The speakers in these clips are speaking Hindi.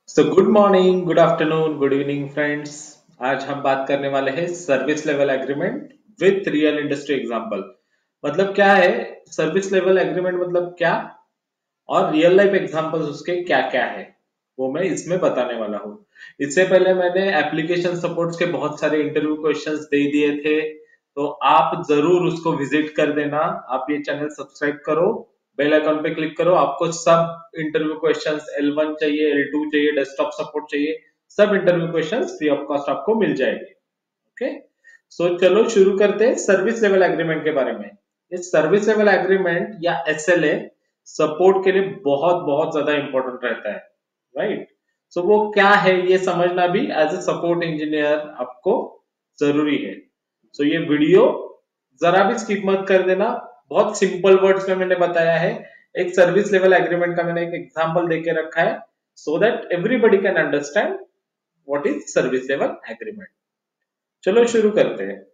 Good morning, good afternoon, good evening friends. आज हम बात करने वाले हैं service level agreement with real industry example. मतलब क्या है सर्विस लेवल एग्रीमेंट, मतलब क्या, और रियल लाइफ एग्जांपल्स उसके क्या क्या है वो मैं इसमें बताने वाला हूँ। इससे पहले मैंने एप्लीकेशन सपोर्ट्स के बहुत सारे इंटरव्यू क्वेश्चंस दे दिए थे, तो आप जरूर उसको विजिट कर देना। आप ये चैनल सब्सक्राइब करो, बेल आइकन पे क्लिक करो, आपको सब इंटरव्यू क्वेश्चंस L1 चाहिए, L2 चाहिए, डेस्कटॉप सपोर्ट चाहिए, सब interview questions free of cost आपको मिल जाएंगे। ओके, सो चलो शुरू करते हैं सर्विस लेवल एग्रीमेंट के बारे में। ये सर्विस लेवल एग्रीमेंट या SLA सपोर्ट के लिए बहुत बहुत ज्यादा इंपॉर्टेंट रहता है, राइट। सो वो क्या है ये समझना भी एज ए सपोर्ट इंजीनियर आपको जरूरी है। सो ये वीडियो जरा भी स्किप मत कर देना। बहुत सिंपल वर्ड्स में मैंने बताया है। एक सर्विस लेवल एग्रीमेंट का मैंने एक एग्जांपल देके रखा है, so that everybody can understand what is service level agreement. चलो शुरू करते हैं।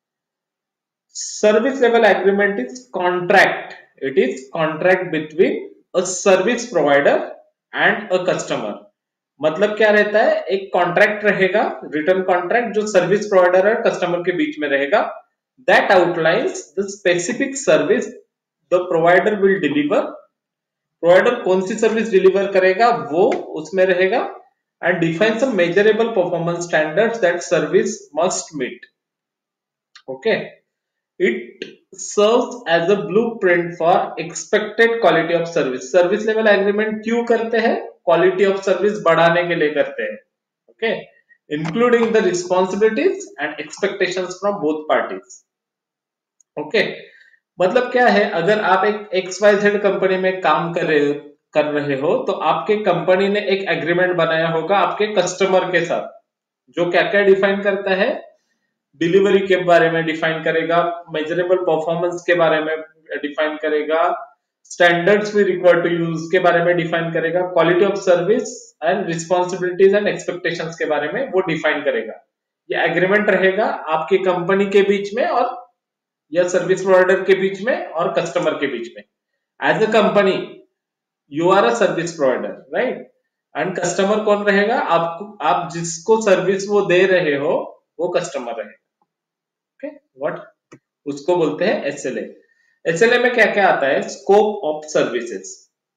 Service level agreement is contract. It is contract between a service provider and a customer. मतलब क्या रहता है, एक कॉन्ट्रैक्ट रहेगा, रिटर्न कॉन्ट्रैक्ट जो सर्विस प्रोवाइडर और कस्टमर के बीच में रहेगा। That outlines the specific service the provider will deliver. Provider कौन सी सर्विस डिलीवर करेगा वो उसमें रहेगा, and define some measurable performance standards that service must meet. Okay, it serves as a blueprint for expected quality of service. Service level agreement क्यों करते हैं? क्वालिटी ऑफ सर्विस बढ़ाने के लिए करते हैं। Okay, including the responsibilities and expectations from both parties. Okay, मतलब क्या है, अगर आप एक XYZ कंपनी में काम कर रहे हो तो आपके कंपनी ने एक एग्रीमेंट बनाया होगा आपके कस्टमर के साथ, जो क्या क्या डिफाइन करता है, डिलीवरी के बारे में डिफाइन करेगा, मेजरेबल परफॉर्मेंस के बारे में डिफाइन करेगा, स्टैंडर्ड्स भी रिक्वायर्ड टू यूज के बारे में डिफाइन करेगा, quality of service and responsibilities and expectations के बारे में वो डिफाइन करेगा। ये एग्रीमेंट रहेगा आपकी कंपनी के बीच में और या सर्विस प्रोवाइडर के बीच में और कस्टमर के बीच में। As a company you are a service provider, right, and customer कौन रहेगा? आपको, आप जिसको सर्विस वो दे रहे हो वो कस्टमर रहेगा। ओके, व्हाट उसको बोलते हैं एसएलए। एसएलए में क्या क्या आता है? Scope of services.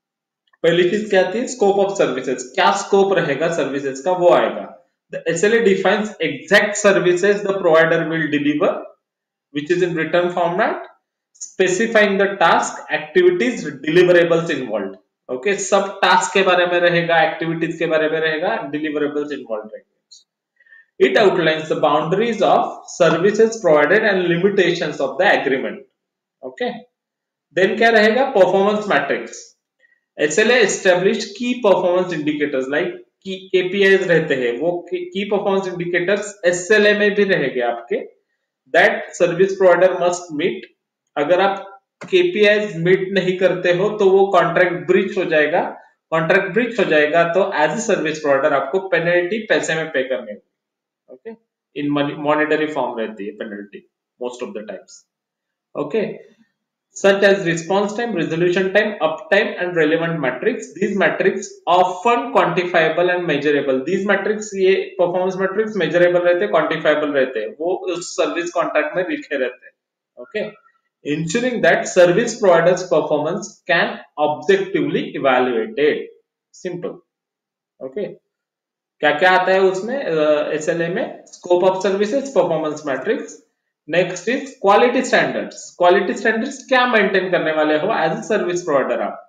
पहली चीज क्या थी? Scope of services. क्या स्कोप रहेगा सर्विसेज का वो आएगा। The SLA defines exact services the provider will deliver which is in written format, specifying the task, activities, deliverables involved. Okay, सब टास्क के बारे में रहेगा, एक्टिविटीज के बारे में रहेगा, डिलीवरेबल्स इन्वॉल्व रहेंगे। It outlines the boundaries of services provided and limitations of the agreement. Okay. Then क्या रहेगा? Performance matrix. SLA establish key performance indicators like KPIs रहते हैं, वो key performance indicators SLA में भी रहेंगे आपके, that service provider must meet. अगर आप KPIs मीट नहीं करते हो तो वो कॉन्ट्रैक्ट ब्रीच हो जाएगा। कॉन्ट्रैक्ट ब्रीच हो जाएगा तो एज ए सर्विस प्रोवाइडर आपको पेनल्टी पैसे में पे करनी होगी। ओके, इन मॉनेटरी फॉर्म रहती है penalty most of the times. Okay, such as response time, resolution time, uptime and relevant metrics. These metrics often quantifiable and measurable. These metrics, ये performance metrics measurable रहते हैं, quantifiable रहते हैं, वो उस सर्विस कॉन्ट्रैक्ट में लिखे रहते हैं। Okay, ensuring that service providers performance can objectively evaluated. Simple. ओके, क्या क्या आता है उसमें एसएलए में? Scope of services, performance metrics. Next is quality standards. Quality standards क्या मेंटेन करने वाले हो एज ए सर्विस प्रोवाइडर आप?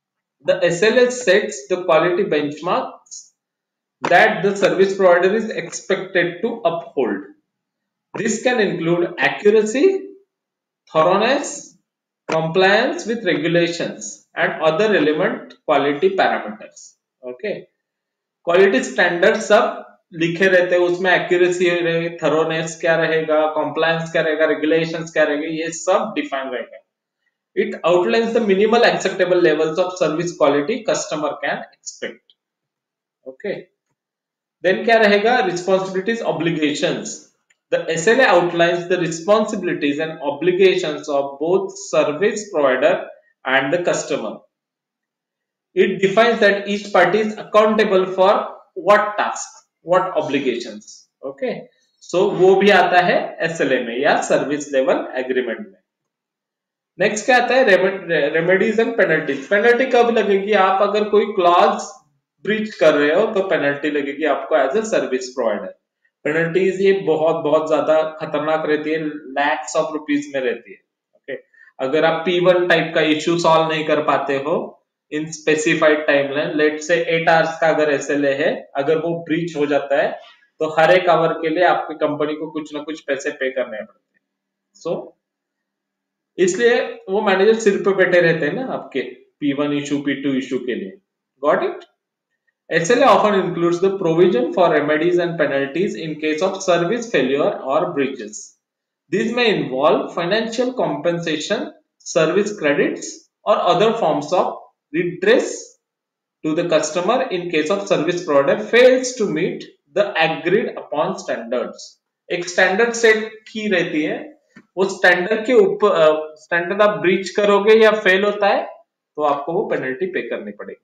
The SLA sets the quality benchmarks that the service provider is expected to uphold. This can include accuracy, thoroughness, compliance with regulations and other relevant quality parameters. Okay, quality standard सब लिखे रहते हैं उसमें, एक्यूरेसी रहेगी, थरोनेस क्या रहेगा, कॉम्प्लायंस क्या रहेगा, रेगुलेशंस क्या रहेगा, ये सब डिफाइन रहेगा। It outlines the minimal acceptable levels of service quality customer can expect. Okay, then क्या रहेगा? Responsibilities, obligations. The SLA outlines the responsibilities and obligations of both service provider and the customer. It defines that each party is accountable for what task, what obligations. Okay, so वो भी आता है एसएलए में या सर्विस लेवल एग्रीमेंट में। नेक्स्ट क्या आता है, रेमेडीज एंड पेनल्टीज। पेनल्टी कब लगेगी, आप अगर कोई क्लॉज ब्रीच कर रहे हो तो पेनल्टी लगेगी आपको as a service provider. Penalties ये बहुत बहुत ज्यादा खतरनाक रहती है, लैक्स ऑफ रुपीज में रहती है। ओके, अगर आप P1 टाइप का इश्यू सॉल्व नहीं कर पाते हो इन स्पेसिफाइड टाइमलाइन, लेट से 8 आवर्स का अगर एसएलए है, अगर वो ब्रीच हो जाता है तो हर एक आवर के लिए आपकी कंपनी को कुछ ना कुछ पैसे पे करने पड़ते हैं। सो इसलिए वो मैनेजर सिर पे बैठे रहते हैं ना आपके P1 इशू, P2 इशू के लिए। Got it? SLA often includes the provision for remedies and penalties in case of service failure or breaches. These may involve financial compensation, service credits, or other forms of redress to the customer in case of service provider fails to meet the agreed upon standards. एक स्टैंडर्ड सेट की रहती है, वो स्टैंडर्ड के ऊपर स्टैंडर्ड आप ब्रीच करोगे या फेल होता है तो आपको वो पेनल्टी पे करनी पड़ेगी।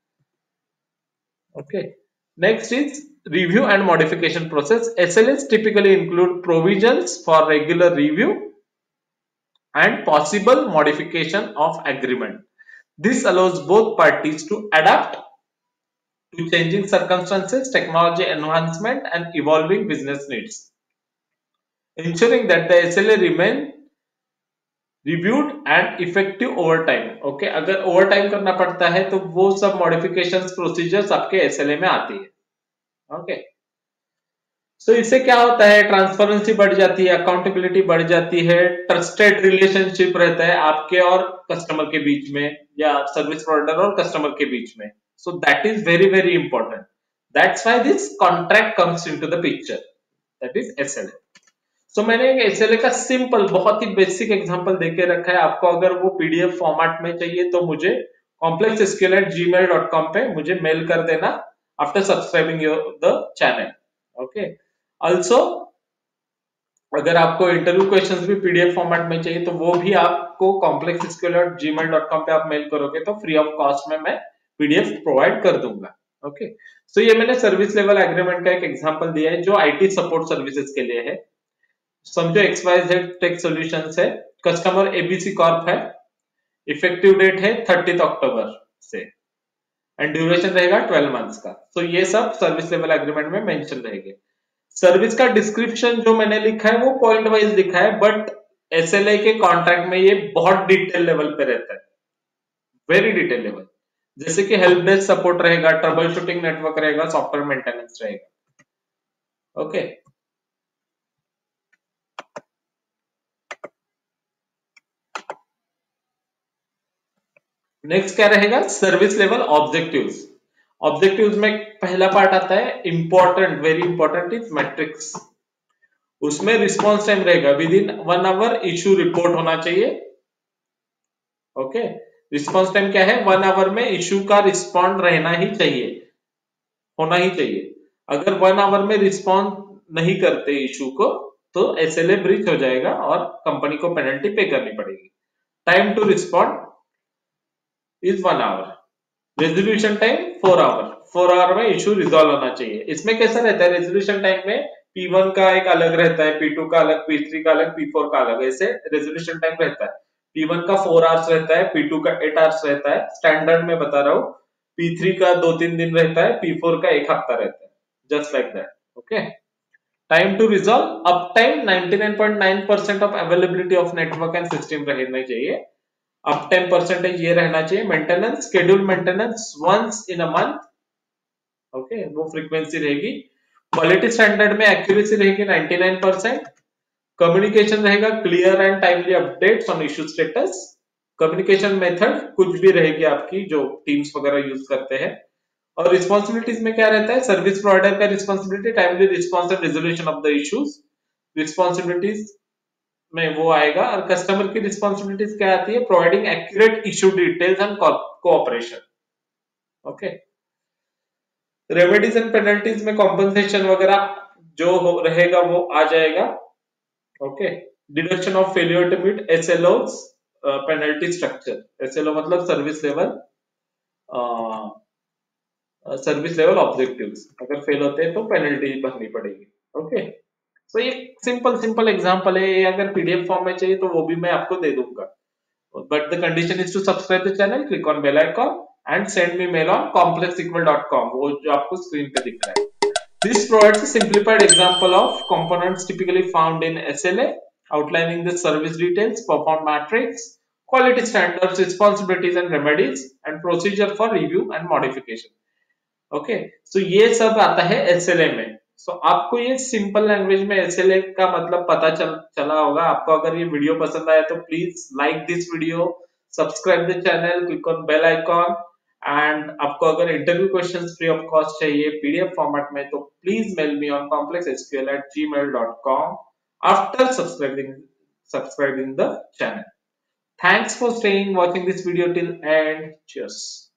Okay, next is review and modification process. SLAs typically include provisions for regular review and possible modification of agreement. This allows both parties to adapt to changing circumstances, technology enhancement, and evolving business needs, ensuring that the SLA remain reviewed and effective over time. Okay, अगर ओवर टाइम करना पड़ता है तो वो सब मॉडिफिकेशंस प्रोसीजर्स आपके SLA में आती है। ओके, सो इससे क्या होता है, ट्रांसपेरेंसी बढ़ जाती है, अकाउंटेबिलिटी बढ़ जाती है, ट्रस्टेड रिलेशनशिप रहता है आपके और कस्टमर के बीच में या सर्विस प्रोवाइडर और कस्टमर के बीच में। So that is very very important, that's why this contract comes into the picture, that is SLA. So मैंने एक एसएलए का सिंपल बहुत ही बेसिक एग्जांपल देके रखा है आपको, अगर वो पीडीएफ फॉर्मेट में चाहिए तो मुझे complexsql@gmail.com पे मुझे मेल कर देना after subscribing the channel. Okay, also अगर आपको इंटरव्यू क्वेश्चंस भी पीडीएफ फॉर्मेट में चाहिए तो वो भी आपको complexsql@gmail.com पे आप मेल करोगे तो फ्री ऑफ कॉस्ट में मैं पीडीएफ प्रोवाइड कर दूंगा। ओके, सो ये मैंने सर्विस लेवल एग्रीमेंट का एक एग्जांपल दिया है जो आईटी सपोर्ट सर्विसेज के लिए है। समझो XYZ टेक सॉल्यूशंस है, कस्टमर एबीसी कॉर्प है, इफेक्टिव डेट है 30 अक्टूबर से एंड ड्यूरेशन रहेगा 12 मंथ्स का। तो ये सब सर्विस लेवल एग्रीमेंट में मेंशन रहेंगे। सर्विस का डिस्क्रिप्शन जो मैंने लिखा है वो पॉइंट वाइज लिखा है, बट एसएलए के कॉन्ट्रैक्ट में ये बहुत डिटेल लेवल पे रहता है, वेरी डिटेल लेवल। जैसे कि हेल्प डेस्क सपोर्ट रहेगा, ट्रबल शूटिंग नेटवर्क रहेगा, सॉफ्टवेयर मेंटेनेंस रहेगा। ओके, नेक्स्ट क्या रहेगा, सर्विस लेवल ऑब्जेक्टिव्स। ऑब्जेक्टिव्स में पहला पार्ट आता है important, very important is metrics. उसमें रिस्पॉन्स टाइम रहेगा, within 1 hour issue report होना चाहिए। ओके, रिस्पॉन्स टाइम क्या है, 1 आवर में इशू का रिस्पॉन्ड रहना ही चाहिए, होना ही चाहिए। अगर 1 आवर में रिस्पॉन्ड नहीं करते इशू को तो एसएलए ब्रीच हो जाएगा और कंपनी को पेनल्टी पे करनी पड़ेगी। Time to respond is 1 hour, resolution time 4 hour, 4 hour में इशू रिजॉल्व होना चाहिए। इसमें कैसा रहता है, रेजोल्यूशन टाइम में P1 का एक अलग रहता है, P2 का अलग, P3 का अलग, P4 का अलग, ऐसे रेजोल्यूशन टाइम रहता है। P1 का 4 आवर्स रहता है, P2 का 8 आवर्स रहता है, स्टैंडर्ड में बता रहा हूँ। P3 का 2-3 दिन रहता है, P4 का 1 हफ्ता रहता है, just like that. Okay, time to resolve, up time 99.9% of availability of network and system रहना चाहिए, अप टाइम परसेंटेज ये रहना चाहिए। Maintenance, schedule maintenance once in a month, okay, वो फ्रीक्वेंसी रहेगी। क्वालिटी स्टैंडर्ड में एक्यूरेसी रहेगी 99%। कम्युनिकेशन रहेगा clear and timely updates on issue status. Communication method कुछ भी रहेगी आपकी जो टीम्स वगैरह यूज करते हैं। और रिस्पॉन्सिबिलिटीज में क्या रहता है, सर्विस प्रोवाइडर का responsibility timely response and resolution of the issues, responsibilities में वो आएगा। और कस्टमर की रिस्पॉन्सिबिलिटीज क्या आती है, providing accurate issue details and cooperation. Okay, remedies and penalties में कॉम्पनसेशन वगैरह जो रहेगा वो आ जाएगा। Okay, deduction of failure to meet SLOs penalty structure. SLO मतलब service level service level objectives, अगर फेल होते हैं तो पेनल्टी भरनी पड़ेगी। ओके, सो ये सिंपल सिंपल एग्जांपल है, ये अगर पीडीएफ फॉर्म में चाहिए तो वो भी मैं आपको दे दूंगा। But the condition is to subscribe the channel, click on bell icon and send me mail on complexsql.com, वो जो आपको स्क्रीन पे दिख रहा है। This provides a simplified example of components typically found in SLA, outlining the service details, performance matrix, quality standards, responsibilities and remedies, and procedure for review and modification। Okay, so ये सब आता है एसएलए में। सो आपको ये सिंपल लैंग्वेज में एसएलए का मतलब पता चला होगा आपको। अगर ये वीडियो पसंद आया तो please like this video, subscribe the channel, click on bell icon. And आपको अगर interview questions free of cost चाहिए पीडीएफ फॉर्मेट में तो please mail me on complexsql@gmail.com after subscribing the channel। Thanks for staying watching this video till end. Cheers।